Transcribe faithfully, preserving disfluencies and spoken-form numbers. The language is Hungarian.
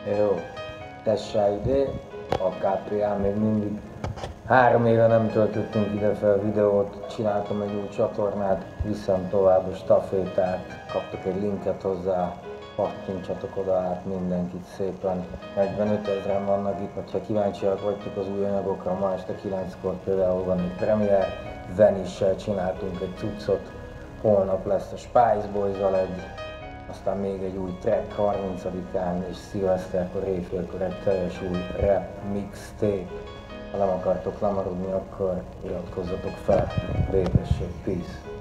Jó, tessá idő, a ká pé á még mindig. Három éve nem töltöttünk ide fel videót, csináltam egy új csatornát, viszem tovább a stafétát, kaptok egy linket hozzá, pattintsatok oda át mindenkit szépen. negyvenöt ezeren vannak itt, ha kíváncsiak vagytok az új anyagokra, ma este kilenckor például van egy premier, Venissel csináltunk egy cuccot, holnap lesz a Spice Boys-zal egy, aztán még egy új track harmincadikán és szilveszterkor, éjfélkor egy teljes új rap mixtape. Ha nem akartok lemaradni, akkor iratkozzatok fel. Békesség, peace!